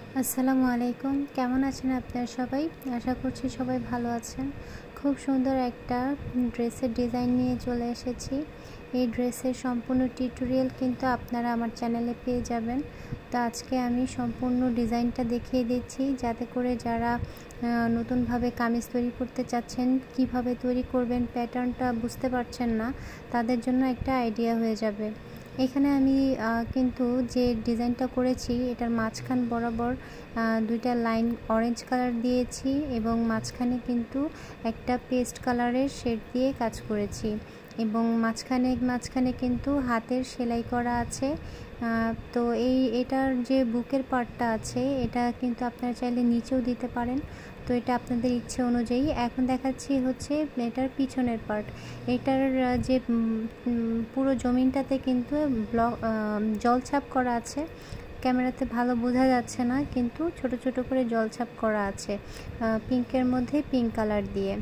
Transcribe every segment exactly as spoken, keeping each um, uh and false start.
আসসালামু আলাইকুম। কেমন আছেন আপনারা সবাই? আশা করছি সবাই ভালো আছেন। খুব সুন্দর একটা ড্রেসের ডিজাইন নিয়ে চলে এসেছি। এই ড্রেসের সম্পূর্ণ টিউটোরিয়াল কিন্তু আপনারা আমার চ্যানেলে পেয়ে যাবেন। তো আজকে আমি সম্পূর্ণ ডিজাইনটা দেখিয়ে দিচ্ছি, যাতে করে যারা নতুনভাবে কামিজ তৈরি করতে চাচ্ছেন, কিভাবে তৈরি করবেন, প্যাটার্নটা বুঝতে পারছেন না, তাদের জন্য একটা আইডিয়া হয়ে যাবে। এখানে আমি কিন্তু যে ডিজাইনটা করেছি এটার মাঝখান বরাবর দুইটা লাইন অরেঞ্জ কালার দিয়েছি এবং মাঝখানে কিন্তু একটা পেস্ট কালারের শেড দিয়ে কাজ করেছি এবং মাঝখানে মাঝখানে কিন্তু হাতের সেলাই করা আছে। তো এই এটার যে বুকের পার্টটা আছে এটা কিন্তু আপনারা চাইলে নিচেও দিতে পারেন, তো এটা আপনাদের ইচ্ছে অনুযায়ী। এখন দেখাচ্ছি হচ্ছে এটার পিছনের পার্ট। এটার যে পুরো জমিনটাতে কিন্তু ব্লক জলছাপ করা আছে, ক্যামেরাতে ভালো বোঝা যাচ্ছে না, কিন্তু ছোট ছোট করে জলছাপ করা আছে পিঙ্কের মধ্যে পিঙ্ক কালার দিয়ে।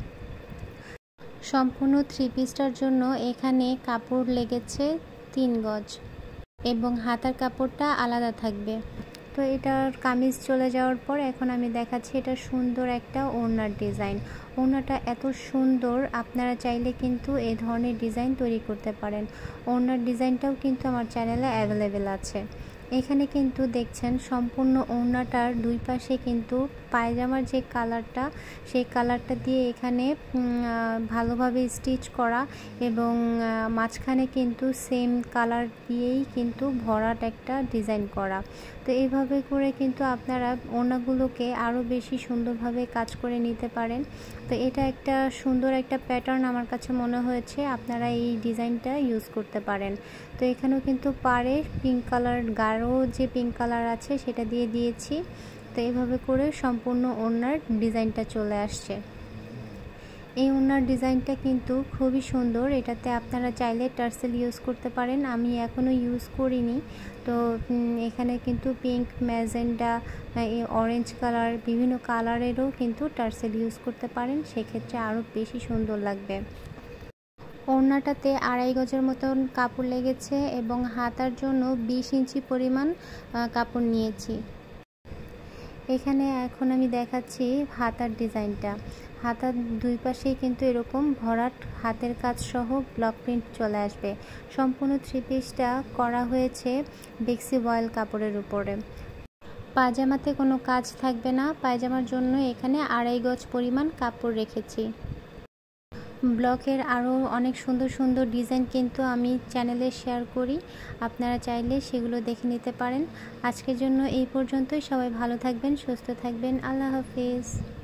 সম্পূর্ণ থ্রি পিসটার জন্য এখানে কাপড় লেগেছে তিন গজ এবং হাতার কাপড়টা আলাদা থাকবে। তো এটার কামিজ চলে যাওয়ার পর এখন আমি দেখাচ্ছি এটা সুন্দর একটা ওড়নার ডিজাইন। ওড়নাটা এত সুন্দর, আপনারা চাইলে কিন্তু এই ধরনের ডিজাইন তৈরি করতে পারেন। ওড়নার ডিজাইনটাও কিন্তু আমার চ্যানেলে অ্যাভেলেবেল আছে। এখানে কিন্তু দেখছেন সম্পূর্ণ ওড়নাটার দুই পাশে কিন্তু পায়জামার যে কালারটা সেই কালারটা দিয়ে এখানে ভালোভাবে স্টিচ করা এবং মাঝখানে কিন্তু সেম কালার দিয়েই কিন্তু ভরাট একটা ডিজাইন করা। তো এইভাবে করে কিন্তু আপনারা ওড়নাগুলোকে আরও বেশি সুন্দরভাবে কাজ করে নিতে পারেন। তো এটা একটা সুন্দর একটা প্যাটার্ন আমার কাছে মনে হয়েছে, আপনারা এই ডিজাইনটা ইউজ করতে পারেন। তো এখানেও কিন্তু পাড়ে পিঙ্ক কালার, গাঢ় যে পিঙ্ক কালার আছে সেটা দিয়ে দিয়েছি। তো এইভাবে করে সম্পূর্ণ ওড়নার ডিজাইনটা চলে আসছে। এই ওড়নার ডিজাইনটা কিন্তু খুবই সুন্দর, এটাতে আপনারা চাইলে টার্সেল ইউজ করতে পারেন। আমি এখনও ইউজ করিনি। তো এখানে কিন্তু পিঙ্ক, ম্যাজেন্ডা, অরেঞ্জ কালার, বিভিন্ন কালারেরও কিন্তু টার্সেল ইউজ করতে পারেন, সেক্ষেত্রে আরও বেশি সুন্দর লাগবে। ওড়নাটাতে আড়াই গজের মতন কাপড় লেগেছে এবং হাতার জন্য বিশ ইঞ্চি পরিমাণ কাপড় নিয়েছি। এখানে এখন আমি দেখাচ্ছি হাতার ডিজাইনটা। হাতার দুই পাশেই কিন্তু এরকম ভরাট হাতের কাজ সহ ব্লক প্রিন্ট চলে আসবে। সম্পূর্ণ থ্রি পিসটা করা হয়েছে বেক্সি ভয়েল কাপড়ের উপরে। পায়জামাতে কোনো কাজ থাকবে না, পায়জামার জন্য এখানে আড়াই গজ পরিমাণ কাপড় রেখেছি। ব্লকের আরও অনেক সুন্দর সুন্দর ডিজাইন কিন্তু আমি চ্যানেলে শেয়ার করি, আপনারা চাইলে সেগুলো দেখে নিতে পারেন। আজকের জন্য এই পর্যন্তই। সবাই ভালো থাকবেন, সুস্থ থাকবেন। আল্লাহ হাফিজ।